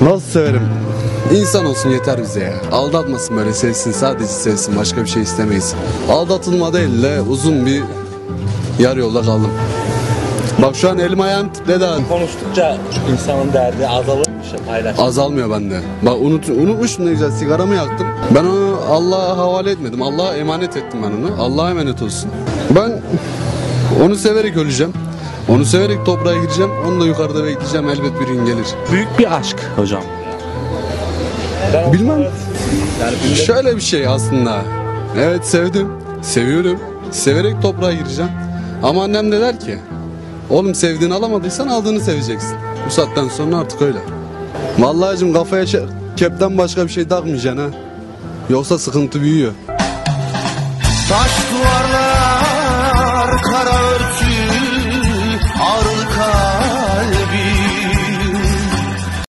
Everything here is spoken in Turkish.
Nasıl severim? İnsan olsun yeter bize ya. Aldatmasın, böyle sevsin, sadece sevsin, başka bir şey istemeyiz. Aldatılma değil de uzun bir yarı yolda kaldım. Bak şu an elim ayağım titredi abi. Konuştukça insanın derdi azalırmış ya, paylaş. Azalmıyor bende. Bak unutmuştum, ne güzel sigaramı yaktım. Ben onu Allah'a havale etmedim. Allah'a emanet ettim ben onu. Allah'a emanet olsun. Ben onu severek öleceğim. Onu severek toprağa gireceğim. Onu da yukarıda bekleyeceğim. Elbet bir gün gelir. Büyük bir aşk hocam. Bilmem. Yani Şöyle bir şey aslında. Evet, sevdim. Seviyorum. Severek toprağa gireceğim. Ama annem de der ki, oğlum sevdiğini alamadıysan aldığını seveceksin. Bu saatten sonra artık öyle. Vallahicim kafaya kepten başka bir şey takmayacaksın ha. Yoksa sıkıntı büyüyor. Taş duvar